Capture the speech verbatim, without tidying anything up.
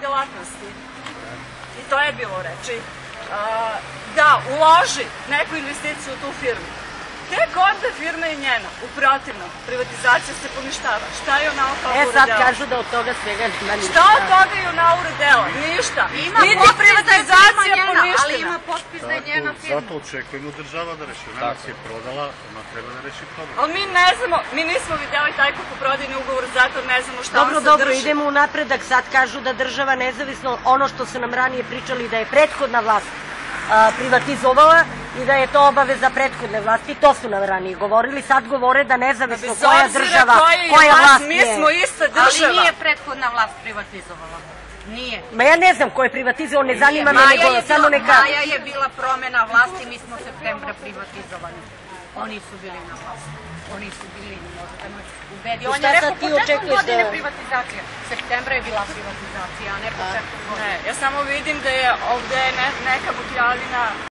delatnosti. I to je bilo reči. Da uloži neku investiciju u tu firmu. Tek onda firma je njena. U protivnom, privatizacija se poništava. Šta je ona kao uredela? E sad kažu da od toga svega nema ništa. Šta od toga je ona uredela? Ništa. Niti privatizacija poništena. Ali ima potpis da je njena firma. Zato očekujemo država da reši. Ona nas je prodala, ona treba da reši problem. Ali mi ne znamo, mi nismo vidjeli taj kupoprodajni ugovor, zato ne znamo šta on Dobro, sadrži. dobro, idemo u napredak. Sad kažu da država nezavisno, ono što su nam ranije pričali, da je prethodna vlast privatizovala i da je to obaveza prethodne vlasti. To su nam ranije govorili. Sad govore da nezavisno koja država, koja vlast je. Mi smo ista država. Ali nije prethodna vlast privatizovala. Nije. Ma ja ne znam ko je privatizovao, ne zanima me, nego samo neka... Maja je bila promena vlasti, mi smo septembra privatizovani. Oni su bili na vlasti. Oni su bili, možete me ubedi. On je rekao početkom godine privatizacija. Septembra je bila privatizacija, a ne početkom godine. Ja samo vidim da je ovde neka bukljavina